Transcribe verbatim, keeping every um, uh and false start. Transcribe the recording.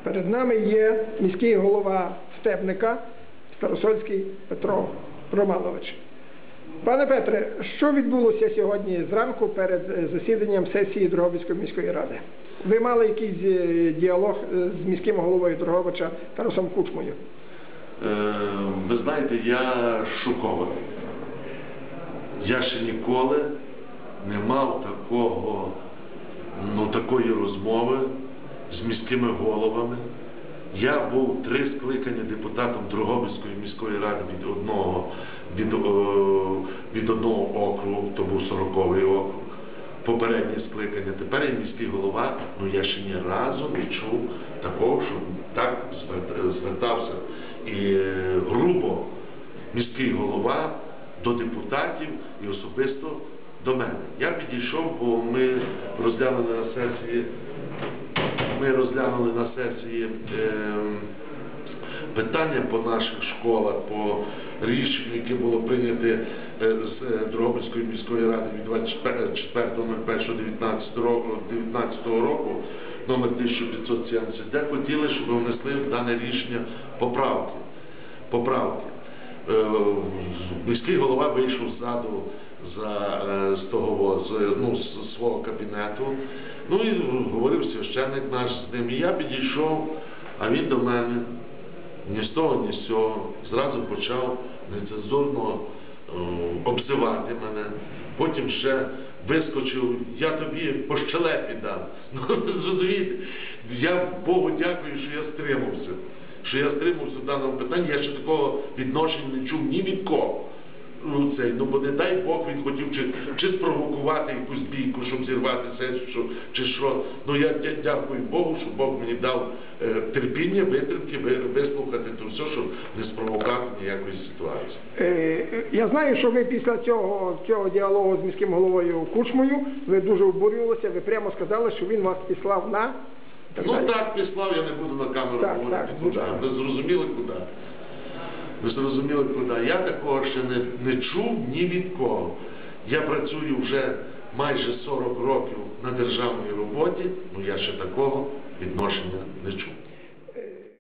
Перед нами є міський голова Стебника Старосольський Петро Романович. Пане Петре, що відбулося сьогодні зранку перед засіданням сесії Дрогобицької міської ради? Ви мали якийсь діалог з міським головою Дрогобича Тарасом Кучмою? Е, ви знаєте, я шокований. Я ще ніколи не мав такого, ну, такої розмови з міськими головами. Я був три скликання депутатом Дрогобицької міської ради від одного, від, о, від одного округу, то був сороковий округ, попереднє скликання. Тепер я міський голова, ну я ще ні разу не чув такого, що так звертався і грубо міський голова до депутатів і особисто до мене. Я підійшов, бо ми розглянули на сесії Ми розглянули на сесії е, питання по наших школах, по рішенню, яке було прийнято е, з Дрогобицької міської ради від двадцять четвертого першого дев'ятнадцятого року, номер тисяча п'ятсот сімдесят, де хотіли, щоб внесли в дане рішення поправки. поправки. Е, міський голова вийшов ззаду за, з, того, з, ну, з свого кабінету, ну і говорив священник наш з ним. І я підійшов, а він до мене ні з того, ні з цього зразу почав нецензурно е, обзивати мене. Потім ще вискочив: я тобі по щелепі дам. Ну, розумієте, я Богу дякую, що я стримався. Що я стримався в даному питанні, я ще такого відношення не чув ні від кого. Ну, цей, ну, бо не дай Бог він хотів чи, чи спровокувати якусь бійку, щоб зірвати сесію, чи що. Ну, я, я дякую Богу, що Бог мені дав е, терпіння, витримки, вислухати то все, щоб не спровокувати ніякої ситуації. Е, я знаю, що ви після цього, цього діалогу з міським головою Кучмою, ви дуже обурювалися, ви прямо сказали, що він вас післав на... Так, ну далі. Так, післав, я не буду на камеру так, говорити, так, куди. Ви зрозуміли, куди? Ви зрозуміли, куди. Я такого ще не, не чув ні від кого. Я працюю вже майже сорок років на державній роботі, ну я ще такого відношення не чув.